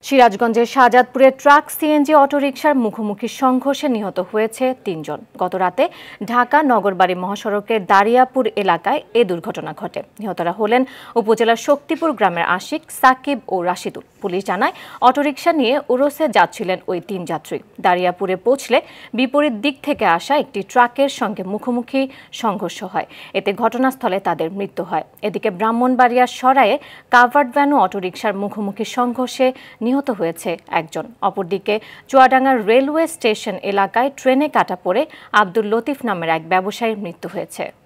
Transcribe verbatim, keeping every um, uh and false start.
সিরাজগঞ্জের শাহজাদপুরে truck CNG অটোরিকশার মুখোমুখি সংঘর্ষে নিহত হয়েছে তিনজন। গতরাতে ঢাকা নগরবাড়ি মহাসড়কের দারিয়াপুর এলাকায় এ দুর্ঘটনা ঘটে। নিহতরা হলেন উপজেলার শক্তিপুর গ্রামের আশিক, সাকিব ও রাশিদুল। পুলিশ জানায়, অটোরিকশা নিয়ে উরসে যাচ্ছিলেন ওই তিন যাত্রী। দারিয়াপুরে পৌঁছলে বিপরীত দিক থেকে আসা একটি ট্রাকের সঙ্গে মুখোমুখি সংঘর্ষ হয়। এতে ঘটনাস্থলে তাদের মৃত্যু হয়। এদিকে ব্রাহ্মণবাড়িয়ার সরায়ে কাভার্ড ভ্যান ও অটোরিকশার মুখোমুখি সংঘর্ষে নিহত হয়েছে একজন। অপরদিকে চুয়াডাঙ্গার রেলওয়ে স্টেশন এলাকায় ট্রেনে কাটা পড়ে আব্দুল লতিফ নামের এক ব্যবসায়ীর মৃত্যু হয়েছে।